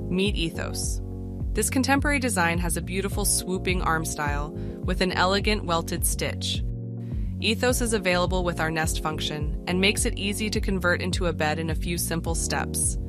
Meet Ethos. This contemporary design has a beautiful swooping arm style with an elegant welted stitch. Ethos is available with our nest function and makes it easy to convert into a bed in a few simple steps.